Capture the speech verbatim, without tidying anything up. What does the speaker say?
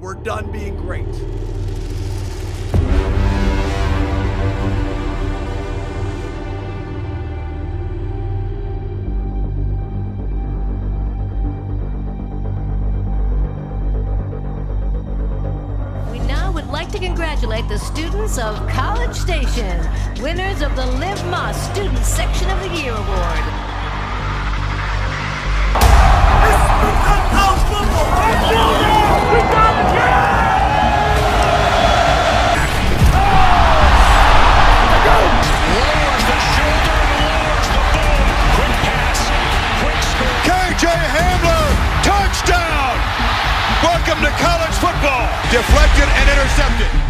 we're done being great. Would like to congratulate the students of College Station, winners of the Liv Moss Student Section of the Year Award. This is college football! We got it! Lowers the shoulder, lowers the bone. Quick pass, quick score. K J Hamler, touchdown! Welcome to college football. Deflected and intercepted.